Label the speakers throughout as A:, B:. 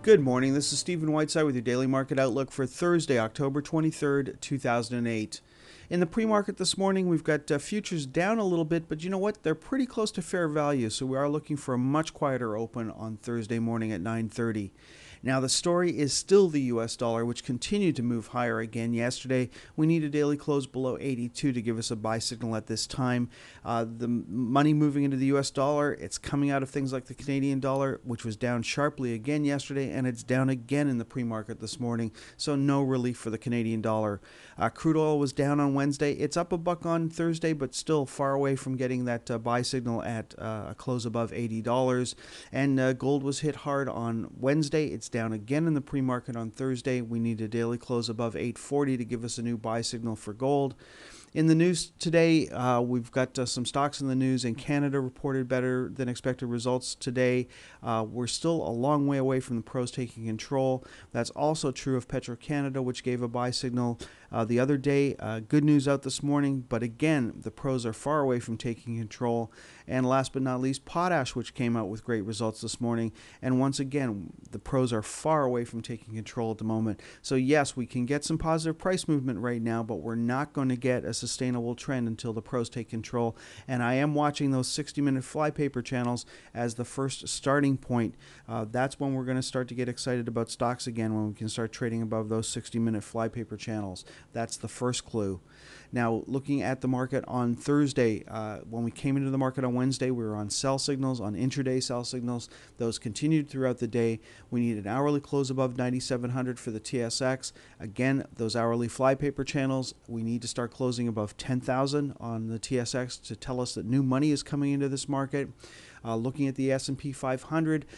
A: Good morning. This is Stephen Whiteside with your daily market outlook for Thursday, October 23rd, 2008. In the pre-market this morning, we've got futures down a little bit, but you know what? They're pretty close to fair value, so we are looking for a much quieter open on Thursday morning at 9:30. Now, the story is still the U.S. dollar, which continued to move higher again yesterday. We need a daily close below 82 to give us a buy signal at this time. The money moving into the U.S. dollar, it's coming out of things like the Canadian dollar, which was down sharply again yesterday, and it's down again in the pre-market this morning, so no relief for the Canadian dollar. Crude oil was down on Wednesday. It's up a buck on Thursday, but still far away from getting that buy signal at a close above $80. And gold was hit hard on Wednesday. It's down again in the pre-market on Thursday. We need a daily close above 840 to give us a new buy signal for gold. In the news today, we've got some stocks in the news, and Canada reported better than expected results today. We're still a long way away from the pros taking control. That's also true of Petro-Canada, which gave a buy signal the other day. Good news out this morning, but again, the pros are far away from taking control. And last but not least, Potash, which came out with great results this morning. And once again, the pros are far away from taking control at the moment. So yes, we can get some positive price movement right now, but we're not going to get a sustainable trend until the pros take control. And I am watching those 60-minute flypaper channels as the first starting point. That's when we're going to start to get excited about stocks again, when we can start trading above those 60-minute flypaper channels. That's the first clue. Now, looking at the market on Thursday, when we came into the market on Wednesday, we were on sell signals, on intraday sell signals. Those continued throughout the day. We need an hourly close above 9,700 for the TSX. Again, those hourly flypaper channels, we need to start closing above 10,000 on the TSX to tell us that new money is coming into this market. Looking at the S&P 500,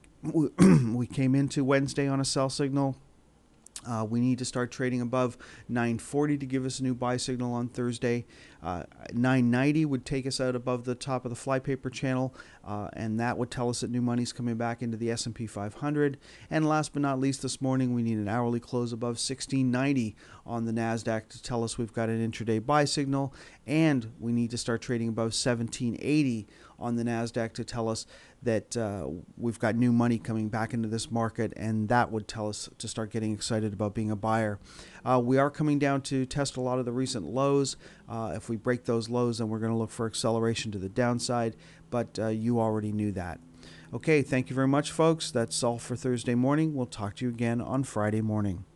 A: we came into Wednesday on a sell signal. We need to start trading above 940 to give us a new buy signal on Thursday. 990 would take us out above the top of the flypaper channel, and that would tell us that new money is coming back into the S&P 500. And last but not least, this morning we need an hourly close above 1690 on the NASDAQ to tell us we've got an intraday buy signal, and we need to start trading above 1780 on the NASDAQ to tell us that we've got new money coming back into this market, and that would tell us to start getting excited about being a buyer. We are coming down to test a lot of the recent lows. If we break those lows, then we're going to look for acceleration to the downside, but you already knew that. Okay, thank you very much, folks. That's all for Thursday morning. We'll talk to you again on Friday morning.